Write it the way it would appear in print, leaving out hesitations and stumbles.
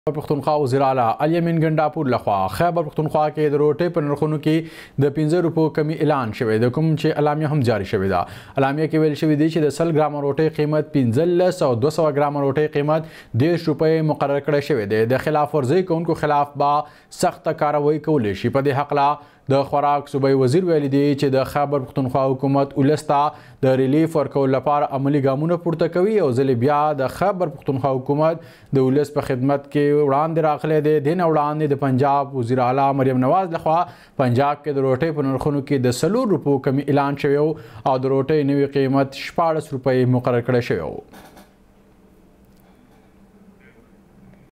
پښتونخوا وزیر اعلی الیمین ګنډاپور لخوا خیبر پښتونخوا کې د روټۍ په نرخونو کې د 15 روپو کمی اعلان شوی د کوم چې اعلامیه هم جاری شوې ده. اعلامیه کې ویل شوی دی چې د 100 ګرام روټۍ قیمت 15 او 200 ګرام روټۍ قیمت 10 روپۍ مقرر کړی شوی دی. د خلاف ورزي کوونکو خلاف با سخت کاروایی کولی شي. په دې حق لا د خوراک صوبایي وزیر ویلي دی چې د خیبر پښتونخوا حکومت ولسته د ریلیف ورکولو لپاره عملي ګامونه پورته کوي او ځلې بیا د خیبر پښتونخوا حکومت د ولس په خدمت کې وړاندې راغلی دی. دین وړاندې د پنجاب وزیر اعلی مریم نواز لخوا پنجاب کې د روټۍ په نرخونو کې د 4 روپو کمی اعلان شوی او د روټۍ نوي قیمت 14 روپۍ مقرر کړی شوی.